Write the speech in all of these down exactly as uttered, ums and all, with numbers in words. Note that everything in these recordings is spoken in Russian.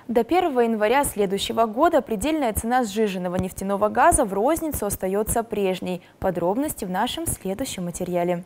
До первого января следующего года предельная цена сжиженного нефтяного газа в розницу остается прежней. Подробности в нашем следующем материале.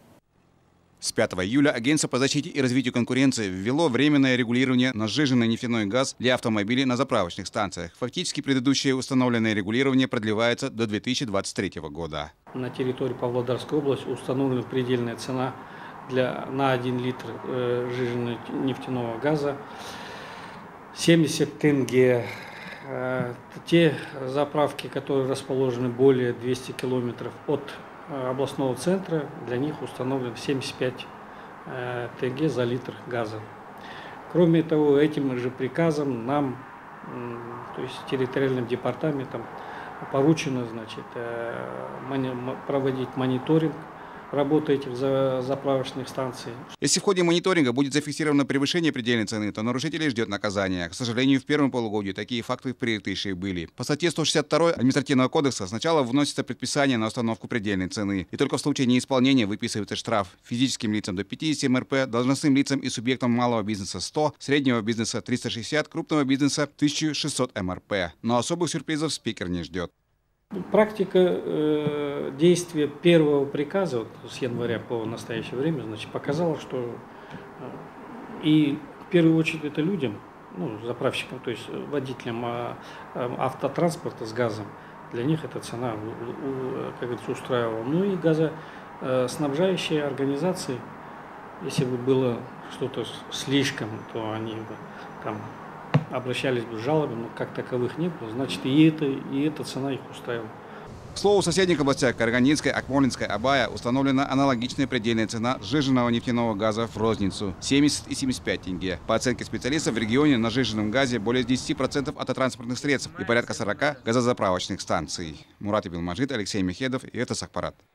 С пятого июля Агентство по защите и развитию конкуренции ввело временное регулирование на сжиженный нефтяной газ для автомобилей на заправочных станциях. Фактически предыдущее установленное регулирование продлевается до две тысячи двадцать третьего года. На территории Павлодарской области установлена предельная цена для, на один литр э, сжиженного нефтяного газа семьдесят тенге. Э, те заправки, которые расположены более двухсот километров от э, областного центра, для них установлено семьдесят пять э, тенге за литр газа. Кроме того, этим же приказом нам, э, то есть территориальным департаментом, поручено, значит, э, проводить мониторинг работы этих заправочных станций. Если в ходе мониторинга будет зафиксировано превышение предельной цены, то нарушителей ждет наказание. К сожалению, в первом полугодии такие факты в Прииртыше были. По статье сто шестьдесят два административного кодекса сначала вносится предписание на установку предельной цены. И только в случае неисполнения выписывается штраф физическим лицам до пятидесяти эм эр пэ, должностным лицам и субъектам малого бизнеса сто, среднего бизнеса триста шестьдесят, крупного бизнеса тысяча шестьсот эм эр пэ. Но особых сюрпризов спикер не ждет. Практика э, действия первого приказа вот, с января по настоящее время, значит, показала, что э, и в первую очередь это людям, ну, заправщикам, то есть водителям э, автотранспорта с газом, для них эта цена, как говорится, устраивала. Ну и газоснабжающие организации, если бы было что-то слишком, то они бы там обращались бы с жалобами, но как таковых не было, значит, и, это, и эта цена их устраивала. К слову, в соседних областях Карагандинской, Акмолинской, Абая установлена аналогичная предельная цена сжиженного нефтяного газа в розницу – семьдесят и семьдесят пять тенге. По оценке специалистов, в регионе на сжиженном газе более десяти процентов автотранспортных средств и порядка сорока газозаправочных станций. Мурат Ибилмаджид, Алексей Мехедов, и это Сахпарат.